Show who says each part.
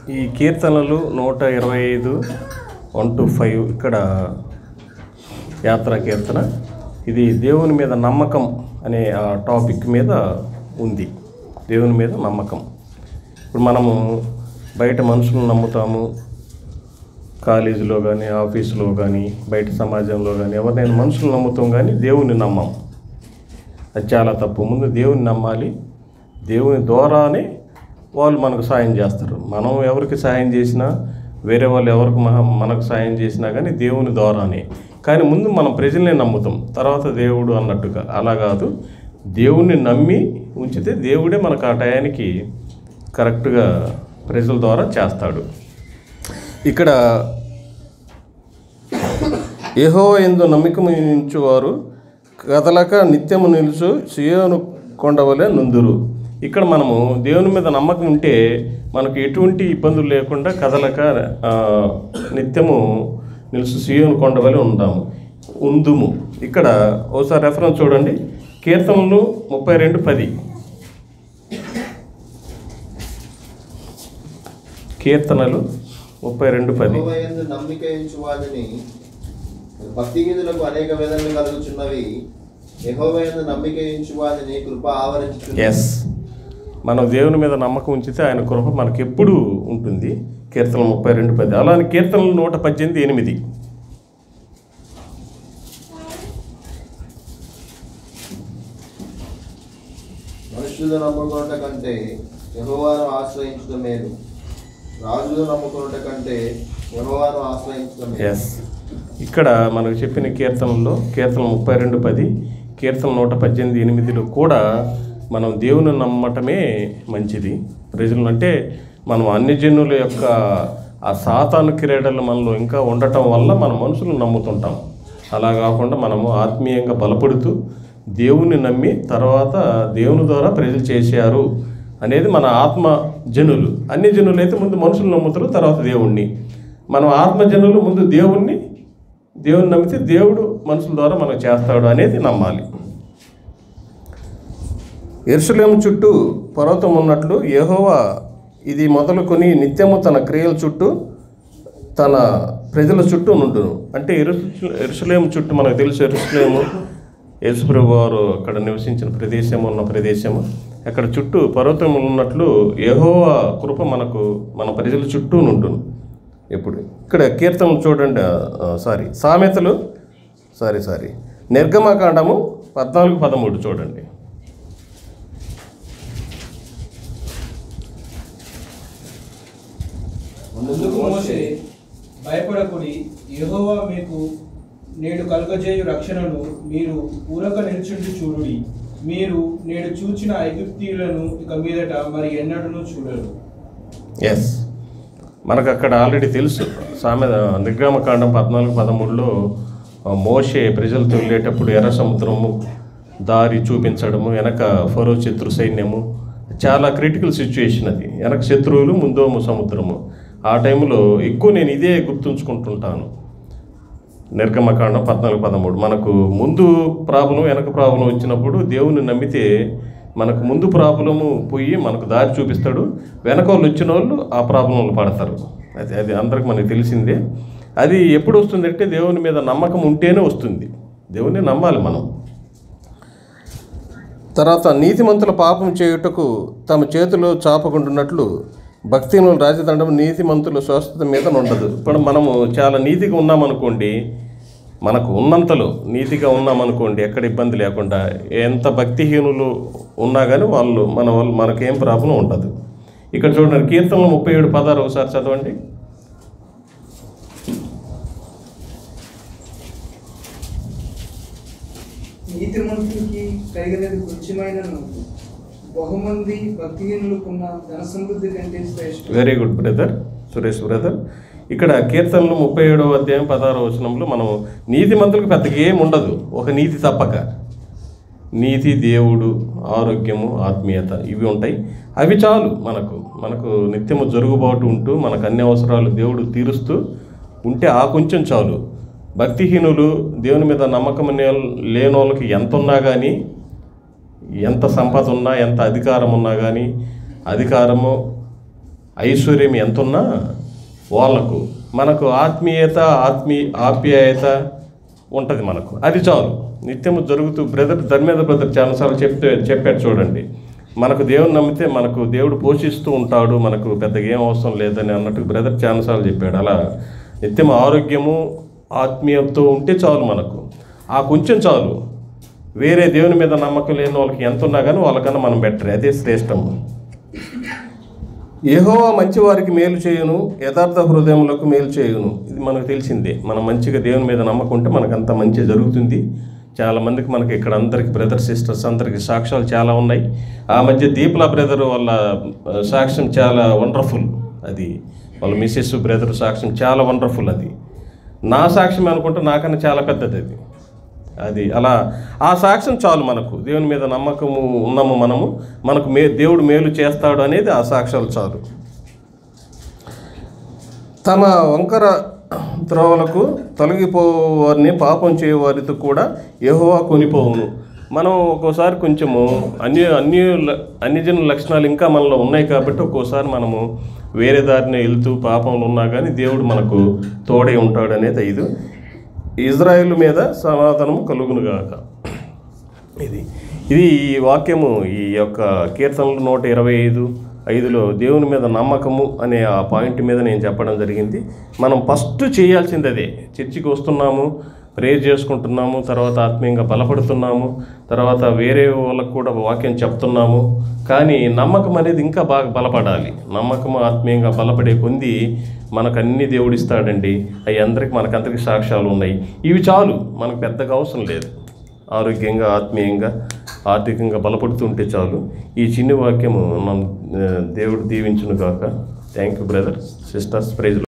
Speaker 1: ఈ కీర్తనలు 125 1-5 ఇక్కడ యాత్రా కీర్తన. ఇది దేవుని మీద నమ్మకం అనే ఆ టాపిక్ మీద ఉంది. దేవుని మీద నమ్మకం. ఇప్పుడు మనము బయట మనుషులను నమ్ముతాము, కాలేజీలో కానీ, ఆఫీసులో కానీ, బయట సమాజంలో కానీ ఎవరినైనా మనుషులు నమ్ముతాం కానీ దేవుని నమ్మం. అది చాలా తప్పు. ముందు దేవుని నమ్మాలి. దేవుని ద్వారానే వాళ్ళు మనకు సాయం చేస్తారు. మనం ఎవరికి సాయం చేసినా, వేరే వాళ్ళు ఎవరికి మనకు సాయం చేసినా కానీ దేవుని ద్వారానే. కానీ ముందు మనం ప్రజల్ని నమ్ముతాం, తర్వాత దేవుడు అన్నట్టుగా. అలా కాదు, దేవుణ్ణి నమ్మి ఉంచితే దేవుడే మనకు ఆ టయానికి కరెక్ట్గా ప్రజల ద్వారా చేస్తాడు. ఇక్కడ యెహోవా యందు నమ్మకము ఉంచువారు కదలక నిత్యము నిలుచు సీయోను కొండవలె నుందురు. ఇక్కడ మనము దేవుని మీద నమ్మకం ఉంటే మనకు ఎటువంటి ఇబ్బందులు లేకుండా కదలక నిత్యము నిలుచు సీయోను కొండవలె ఉందుము. ఇక్కడ ఒకసారి రెఫరెన్స్ చూడండి. కీర్తనలు 32:10. కీర్తనలు 32:10.
Speaker 2: భక్తిహీనులకు అనేక వేదనలు కలుగుచున్నవి, యెహోవా యందు నమ్మిక ఉంచువారిని కృప ఆవరించుచున్నది.
Speaker 1: ఎస్, మనం దేవుని మీద నమ్మకం ఉంచితే ఆయన కృప మనకి ఎప్పుడూ ఉంటుంది. కీర్తనలు 32:10. అలానే కీర్తనలు 118:8.
Speaker 2: మనుషులు నమ్ముకొనుట కంటే యెహోవాను ఆశ్రయించడం మేలు, రాజులు నమ్ముకొనుట కంటే యెహోవాను ఆశ్రయించడం మేలు.
Speaker 1: ఎస్, ఇక్కడ మనకు చెప్పిన కీర్తనలో కీర్తన 32:10, కీర్తన 118:8 కూడా మనం దేవుని నమ్మటమే మంచిది. ప్రజలు అంటే మనం అన్ని జనుల యొక్క ఆ సాతాను క్రీడలు మనలో ఇంకా ఉండటం వల్ల మనం మనుషులను నమ్ముతుంటాం. అలా కాకుండా మనము ఆత్మీయంగా బలపడుతూ దేవుని నమ్మి తర్వాత దేవుని ద్వారా ప్రజలు చేశారు అనేది మన ఆత్మ జనులు. అన్ని జనులు అయితే ముందు మనుషులు నమ్ముతారు, తర్వాత దేవుణ్ణి. మనం ఆత్మజనులు ముందు దేవుణ్ణి నమ్మితే దేవుడు మనుషుల ద్వారా మనకు చేస్తాడు అనేది నమ్మాలి. యెరూషలేము చుట్టూ పర్వతం ఉన్నట్లు యెహోవా ఇది మొదలుకొని నిత్యము తన క్రియల చుట్టూ తన ప్రజల చుట్టూ నుండును. అంటే యెరూషలేము చుట్టూ మనకు తెలుసు, యెరూషలేము యేసుప్రభు వారు అక్కడ నివసించిన ప్రదేశము ఉన్న ప్రదేశము. అక్కడ చుట్టూ పర్వతములు ఉన్నట్లు యెహోవా కృప మన ప్రజల చుట్టూ నుండును ఎప్పుడు. ఇక్కడ కీర్తనలు చూడండి, సామెతలు నిర్గమకాండము 14:13 చూడండి.
Speaker 3: అందుకు మోషే, భయపడకుడి, యెహోవా మీకు నేడు కలుగజేయు రక్షణను మీరు ఊరక నిల్చుండి చూడుడి. మీరు నేడు చూచిన ఐగుప్తీయులను ఇక మీదట మరి ఎన్నడూ చూడరు.
Speaker 1: ఎస్, మనకు అక్కడ ఆల్రెడీ తెలుసు. నిర్గమకాండం 14:13లో మోషే ప్రజలతో వెళ్ళేటప్పుడు ఎర్ర సముద్రము దారి చూపించడము, వెనక ఫరో శత్రు సైన్యము, చాలా క్రిటికల్ సిచ్యువేషన్ అది. వెనక శత్రువులు, ముందోము సముద్రము. ఆ టైంలో ఎక్కువ నేను ఇదే గుర్తుంచుకుంటుంటాను. నిర్గమకాండం 14:13 మనకు ముందు ప్రాబ్లం వెనక ప్రాబ్లం వచ్చినప్పుడు దేవుని నమ్మితే మనకు ముందు ప్రాబ్లము పోయి మనకు దారి చూపిస్తాడు, వెనక వాళ్ళు వచ్చిన వాళ్ళు ఆ ప్రాబ్లంలో పడతారు. అది అందరికి మనకు తెలిసిందే. అది ఎప్పుడు వస్తుందంటే దేవుని మీద నమ్మకం ఉంటేనే వస్తుంది. దేవుని నమ్మాలి మనం. తర్వాత నీతిమంతుల పాపం చేయుటకు తమ చేతులు చాపకుంటున్నట్లు భక్తిహీనుల రాజదండం నీతిమంతుల స్వస్థత మీద ఉండదు. ఇప్పుడు మనము చాలా నీతిగా ఉన్నామనుకోండి, మనకు ఉన్నంతలో నీతిగా ఉన్నామనుకోండి, ఎక్కడ ఇబ్బంది లేకుండా, ఎంత భక్తిహీనులు ఉన్నా కానీ మనకేం ప్రాబ్లం ఉండదు. ఇక్కడ చూడండి, కీర్తనలు 37:16 ఒకసారి చదవండి.
Speaker 4: నీతిమంతునికి కలిగినది కొంచెమైనను బహుమంది భక్తిహీనులకున్న ధన సమృద్ధి కంటే శ్రేష్ఠం.
Speaker 1: Very good brother, Suresh brother. ఇక్కడ కీర్తనలు 37:16 మనం నీతిమంతులకు పెద్దగా ఏమి ఉండదు, ఒక నీతి తప్పక. నీతి, దేవుడు, ఆరోగ్యము, ఆత్మీయత ఇవి ఉంటాయి. అవి చాలు మనకు నిత్యము జరుగుబాటు ఉంటూ మనకు అన్ని అవసరాలు దేవుడు తీరుస్తూ ఉంటే ఆ కొంచెం చాలు. భక్తిహీనులు, దేవుని మీద నమ్మకం లేని వాళ్ళకి ఎంత ఉన్నా కానీ, ఎంత సంపద ఉన్నా, ఎంత అధికారం ఉన్నా కానీ, అధికారము ఐశ్వర్యం ఎంతున్నా వాళ్ళకు మనకు ఆప్యాయత ఉంటుంది మనకు, అది చాలు. నిత్యము జరుగుతూ ధర్మేంద్ర బ్రదర్ చాలాసార్లు చెప్పాడు చూడండి, మనకు దేవుని నమ్మితే మనకు దేవుడు పోషిస్తూ ఉంటాడు, మనకు పెద్దగా ఏం అవసరం లేదని అన్నట్టు బ్రదర్ చాలాసార్లు చెప్పాడు. అలా నిత్యం ఆరోగ్యము ఆత్మీయతతో ఉంటే చాలు, మనకు ఆ కొంచెం చాలు. వేరే దేవుని మీద నమ్మకం లేని వాళ్ళకి ఎంత ఉన్నా కానీ వాళ్ళకన్నా మనం బెటర్, అదే శ్రేష్టము. యెహోవా మంచివారికి మేలు చేయును, యథార్థ హృదయములకు మేలు చేయును. ఇది మనకు తెలిసిందే. మనం మంచిగా దేవుని మీద నమ్మకం ఉంటే మనకంత మంచి జరుగుతుంది. చాలామందికి మనకి ఇక్కడ అందరికి బ్రదర్ సిస్టర్స్ అందరికి సాక్ష్యాలు చాలా ఉన్నాయి. ఆ మధ్య దీప్లా బ్రదర్ వాళ్ళ సాక్ష్యం చాలా వండర్ఫుల్. అది వాళ్ళ మిస్సెస్ బ్రదర్ సాక్ష్యం చాలా వండర్ఫుల్. అది నా సాక్ష్యం అనుకుంటే నాకన్నా చాలా పెద్దది అది అలా ఆ సాక్ష్యం చాలు. మనకు దేవుని మీద నమ్మకము ఉన్నాము, మనకు దేవుడు మేలు చేస్తాడు అనేది ఆ సాక్ష్యాలు చాలు. తమ వంకర త్రోవలకు తొలగిపోవారిని పాపం చేయవారితో కూడా యెహోవా కొనిపోవును. మనం ఒక్కోసారి కొంచెము అన్యజనుల లక్షణాలు ఇంకా మనలో ఉన్నాయి కాబట్టి ఒక్కోసారి మనము వేరే దారిని వెళ్తూ పాపంలో ఉన్నా కానీ దేవుడు మనకు తోడై ఉంటాడు అనేది 5. ఇజ్రాయేలు మీద సమాధానము కలుగునుగాక. ఇది ఈ వాక్యము ఈ యొక్క కీర్తనలు 125:5లో దేవుని మీద నమ్మకము అనే ఆ పాయింట్ మీద నేను చెప్పడం జరిగింది. మనం ఫస్ట్ చేయాల్సింది అదే. చర్చికి వస్తున్నాము, ప్రేయర్ చేసుకుంటున్నాము, తర్వాత ఆత్మీయంగా బలపడుతున్నాము, తర్వాత వేరే వాళ్ళకు కూడా వాక్యం చెప్తున్నాము. కానీ నమ్మకం అనేది ఇంకా బాగా బలపడాలి. నమ్మకము ఆత్మీయంగా బలపడే కొంది మనకు అన్ని దేవుడిస్తాడండి. అవి మనకందరికి సాక్ష్యాలు ఉన్నాయి. ఇవి చాలు, మనకు పెద్దగా అవసరం లేదు. ఆరోగ్యంగా ఆత్మీయంగా ఆర్థికంగా బలపడుతుంటే చాలు. ఈ చిన్ని వాక్యము దేవుడు దీవించును గాక. Thank you brother sisters. Praise